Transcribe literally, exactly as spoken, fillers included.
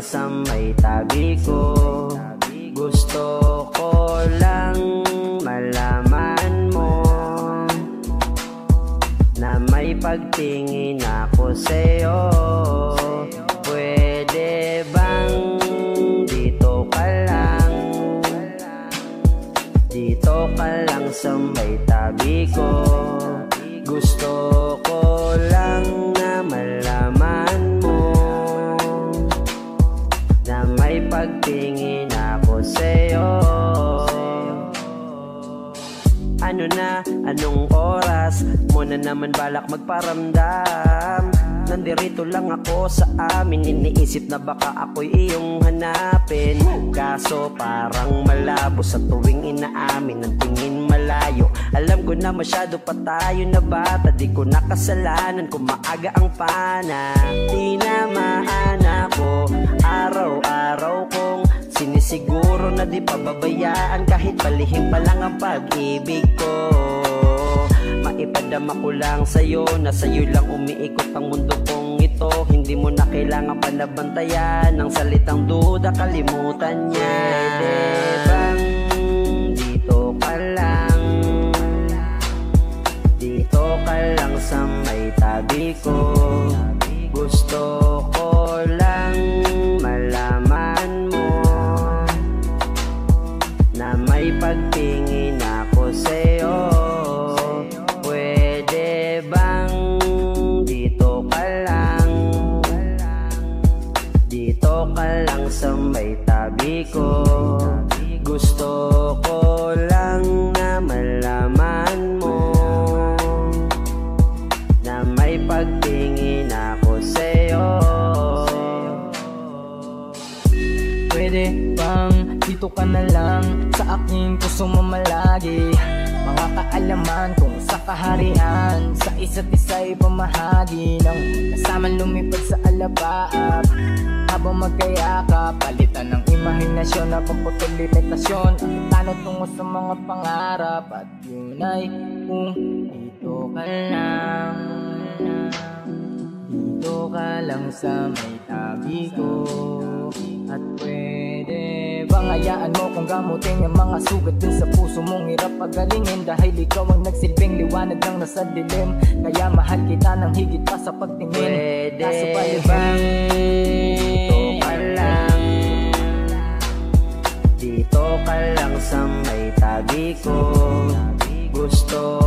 sa may tabi ko. Gusto ko lang malaman mo na may pagtingin ako sa'yo. Pwede bang dito ka lang, dito ka lang sa may tabi ko. Gusto ko lang na malaman mo na may pagtingin ako sa'yo. Ano na, anong oras mo na naman balak magparamdam? Nandirito lang ako sa amin, iniisip na baka ako'y iyong hanapin. Kaso parang malabo sa tuwing inaamin, ang tingin malayo. Alam ko na masyado pa tayo na bata, di ko nakasalanan kung maaga ang pana. Tinamaan ako, araw-araw kong sinisiguro na di pababayaan, kahit palihim pa lang ang pag-ibig ko. Maipadama ko lang sa'yo na sa'yo lang umiikot ang mundo kong ito. Hindi mo na kailangan panabantayan ng salitang duda, kalimutan niya. Pwede bang dito ka lang, dito ka lang sa may tabi ko. Gusto ko lang malaman mo na may pagtingin ako sa'yo. Pwede bang dito ka lang, dito ka lang sa may tabi ko. Gusto ko lang na malaman mo na may pagtingin ako sa'yo. Pwede bang dito ka na lang sa aking puso mo malagi? Mga kaalaman kung sa kaharian, sa isa't isa'y pamahagi ng kasamang lumipad sa alabaap. Habang magkayakap, palitan ng imahinasyon na pagputol limitasyon, ang tanong tungo sa mga pangarap. At yun ay kung dito ka lang, dito ka lang sa may tabi ko. At pwede bang hayaan mo kung gamutin yung mga sugat din sa puso mong hirap pagalingin, dahil ikaw ang nagsilbing liwanag ng nasa dilim. Kaya mahal kita ng higit pa sa pagtingin. Pwede Kaso bang dito ka lang, dito ka lang sa may tabi ko. Gusto